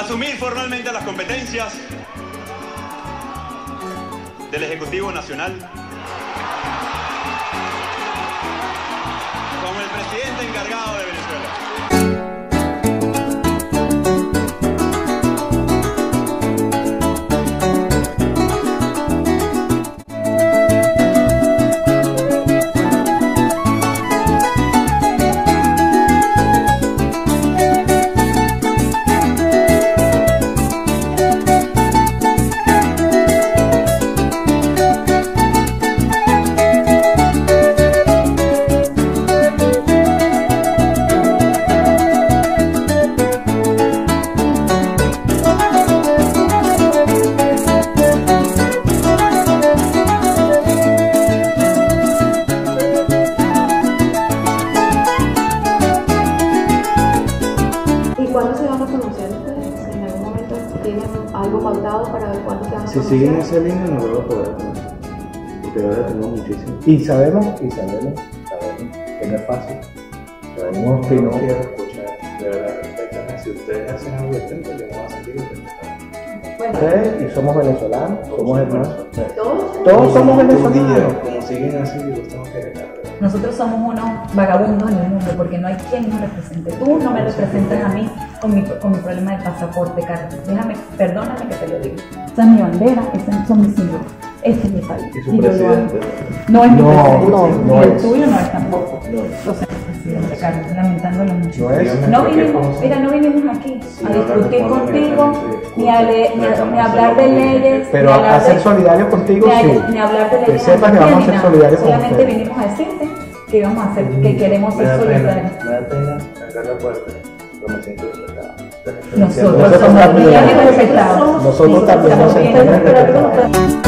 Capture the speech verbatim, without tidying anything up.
asumir formalmente las competencias del Ejecutivo Nacional como el presidente encargado de Venezuela. ¿Cuándo se van a conocer ustedes? ¿En algún momento tienen algo pautado para ver cuándo se van a Si conocer? siguen esa línea no lo podrán conocer, porque ahora tenemos muchísimo. Y sabemos, y sabemos, sabemos que no es fácil. Sabemos que No no. quiero escuchar, de verdad, respétame. Si ustedes hacen algo distinto, yo me voy a sentir respetado. Bueno, Ustedes, y somos venezolanos, somos hermanos. todos. Todos somos Un día, venezolanos. como siguen así, yo los tengo que dejar. Nosotros somos unos vagabundos en el mundo porque no hay quien nos represente. Tú no me representas a mí con mi, con mi problema del pasaporte, Carlos. Déjame, perdóname que te lo diga. Esa es mi bandera, esos son mis símbolos. Este es mi país. Y su Y yo lo amo. presidente. No es mi No, presidente. no, no y el es. tuyo no es tampoco. No. Lo sé, presidente Carlos, lamentándolo mucho. No es. No vinimos, mira, no vinimos aquí Sí, a ahora discutir responden contigo, directamente, ni a, le- ni a- tratamos ni a de hablar de hacerlo leyes, Pero ni a hablar a ser de- solidarios contigo, ni a- sí. ni hablar de Que leyes sepas que vamos a anticriminales, ser solidarios con solamente ustedes. vinimos a decirte que íbamos a hacer, que queremos Me ser da pena, solidarios. me da pena cerrar la puerta, pero me siento respetado. Nosotros Nosotros somos también. bien respetados. Nosotros también nos Estamos bien sentimos respetados. respetados.